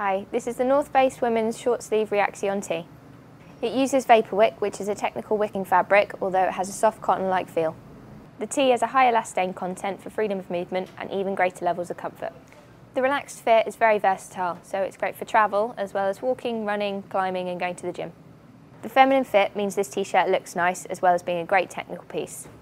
Hi, this is the North Face Women's Short Sleeve Reaxion tee. It uses vapor wick, which is a technical wicking fabric, although it has a soft cotton-like feel. The tee has a high elastane content for freedom of movement and even greater levels of comfort. The relaxed fit is very versatile, so it's great for travel, as well as walking, running, climbing and going to the gym. The feminine fit means this t-shirt looks nice, as well as being a great technical piece.